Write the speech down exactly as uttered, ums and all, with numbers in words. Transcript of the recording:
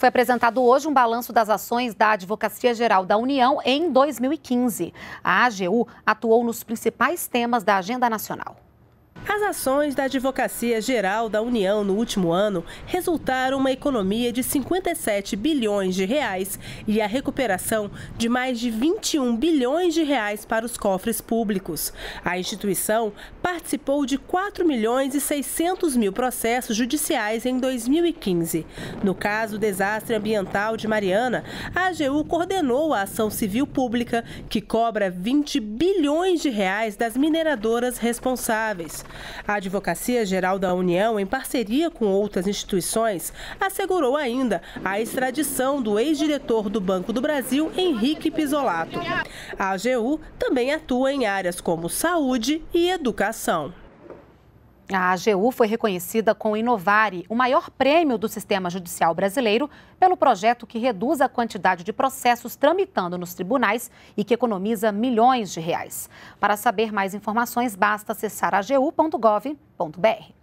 Foi apresentado hoje um balanço das ações da Advocacia Geral da União em dois mil e quinze. A AGU atuou nos principais temas da agenda nacional. As ações da Advocacia Geral da União no último ano resultaram uma economia de cinquenta e sete bilhões de reais e a recuperação de mais de vinte e um bilhões de reais para os cofres públicos. A instituição participou de quatro milhões e seiscentos mil processos judiciais em dois mil e quinze. No caso do desastre ambiental de Mariana, a AGU coordenou a ação civil pública que cobra vinte bilhões de reais das mineradoras responsáveis. A Advocacia Geral da União, em parceria com outras instituições, assegurou ainda a extradição do ex-diretor do Banco do Brasil, Henrique Pizzolatto. A AGU também atua em áreas como saúde e educação. A AGU foi reconhecida com o Inovare, o maior prêmio do sistema judicial brasileiro, pelo projeto que reduz a quantidade de processos tramitando nos tribunais e que economiza milhões de reais. Para saber mais informações, basta acessar a g u ponto gov ponto br.